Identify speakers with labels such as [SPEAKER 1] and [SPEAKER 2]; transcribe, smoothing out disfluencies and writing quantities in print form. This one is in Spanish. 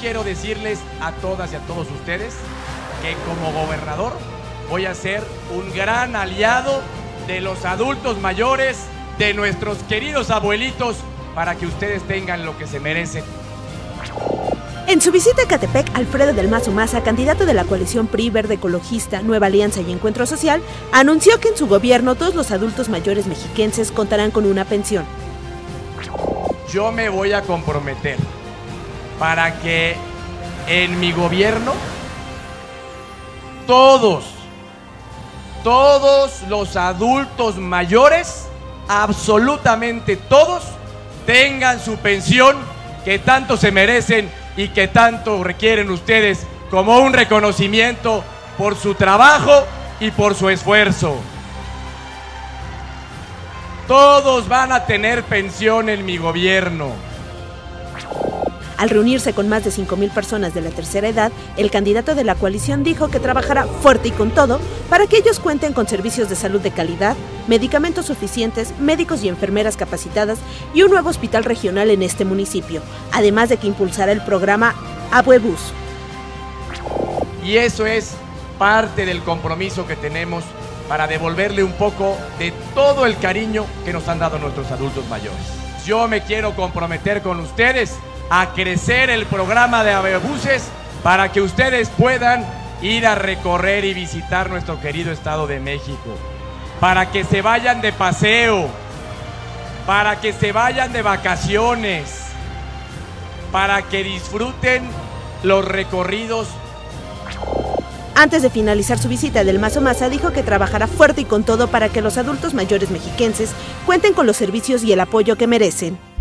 [SPEAKER 1] quiero decirles a todas y a todos ustedes que como gobernador voy a ser un gran aliado de los adultos mayores, de nuestros queridos abuelitos, para que ustedes tengan lo que se merecen.
[SPEAKER 2] En su visita a Catepec, Alfredo del Mazo Maza, candidato de la coalición PRI Verde Ecologista, Nueva Alianza y Encuentro Social, anunció que en su gobierno todos los adultos mayores mexiquenses contarán con una pensión.
[SPEAKER 1] Yo me voy a comprometer para que en mi gobierno todos los adultos mayores, absolutamente todos, tengan su pensión que tanto se merecen y que tanto requieren ustedes como un reconocimiento por su trabajo y por su esfuerzo. Todos van a tener pensión en mi gobierno.
[SPEAKER 2] Al reunirse con más de 5,000 personas de la tercera edad, el candidato de la coalición dijo que trabajará fuerte y con todo para que ellos cuenten con servicios de salud de calidad, medicamentos suficientes, médicos y enfermeras capacitadas y un nuevo hospital regional en este municipio, además de que impulsará el programa Abuebus.
[SPEAKER 1] Y eso es parte del compromiso que tenemos para devolverle un poco de todo el cariño que nos han dado nuestros adultos mayores. Yo me quiero comprometer con ustedes a crecer el programa de Abuebuses para que ustedes puedan ir a recorrer y visitar nuestro querido Estado de México, para que se vayan de paseo, para que se vayan de vacaciones, para que disfruten los recorridos.
[SPEAKER 2] Antes de finalizar su visita, del Mazo Maza dijo que trabajará fuerte y con todo para que los adultos mayores mexiquenses cuenten con los servicios y el apoyo que merecen.